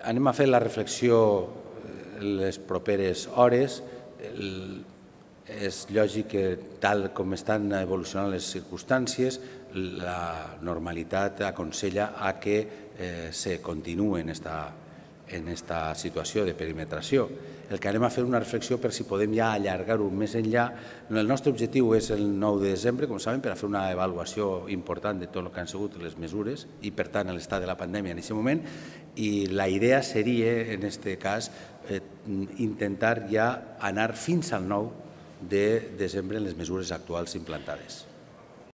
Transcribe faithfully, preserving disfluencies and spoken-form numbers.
anem a fer la reflexió les properes hores. És lògic que, tal com estan evolucionant les circumstàncies, la normalitat aconsella a que se continuï en aquesta situació de perimetració. El que anem a fer una reflexió per si podem ja allargar-ho més enllà. El nostre objectiu és el nou de desembre, com saben, per a fer una avaluació important de tot el que han sigut les mesures i, per tant, l'estat de la pandèmia en aquest moment. I la idea seria, en aquest cas, intentar ja anar fins al nou de desembre en les mesures actuals implantades.